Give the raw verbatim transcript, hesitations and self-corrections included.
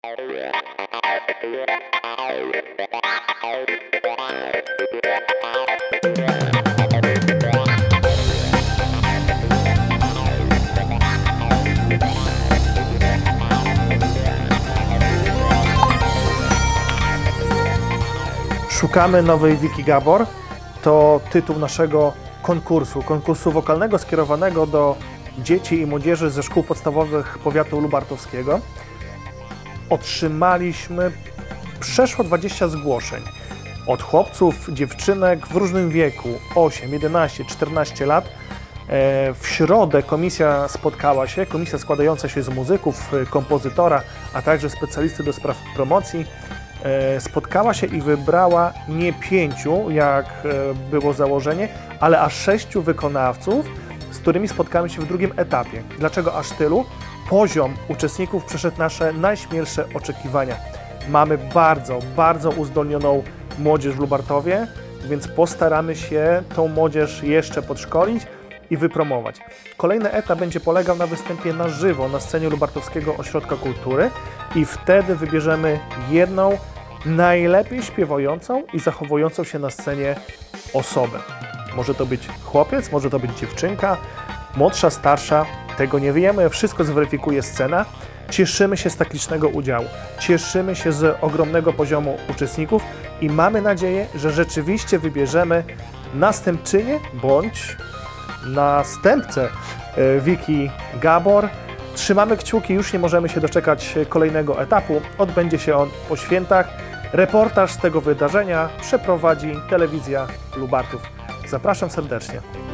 Szukamy nowej Wiki Gabor to tytuł naszego konkursu, konkursu wokalnego skierowanego do dzieci i młodzieży ze szkół podstawowych powiatu lubartowskiego. Otrzymaliśmy przeszło dwadzieścia zgłoszeń od chłopców, dziewczynek w różnym wieku, osiem, jedenaście, czternaście lat. W środę komisja spotkała się, komisja składająca się z muzyków, kompozytora, a także specjalisty do spraw promocji, spotkała się i wybrała nie pięciu, jak było założenie, ale aż sześciu wykonawców, z którymi spotkamy się w drugim etapie. Dlaczego aż tylu? Poziom uczestników przeszedł nasze najśmielsze oczekiwania. Mamy bardzo, bardzo uzdolnioną młodzież w Lubartowie, więc postaramy się tą młodzież jeszcze podszkolić i wypromować. Kolejny etap będzie polegał na występie na żywo na scenie Lubartowskiego Ośrodka Kultury i wtedy wybierzemy jedną najlepiej śpiewającą i zachowującą się na scenie osobę. Może to być chłopiec, może to być dziewczynka, młodsza, starsza, tego nie wiemy, wszystko zweryfikuje scena. Cieszymy się z tak licznego udziału, cieszymy się z ogromnego poziomu uczestników i mamy nadzieję, że rzeczywiście wybierzemy następczynię bądź następcę Wiki Gabor. Trzymamy kciuki, już nie możemy się doczekać kolejnego etapu. Odbędzie się on po świętach. Reportaż z tego wydarzenia przeprowadzi Telewizja Lubartów. Zapraszam serdecznie.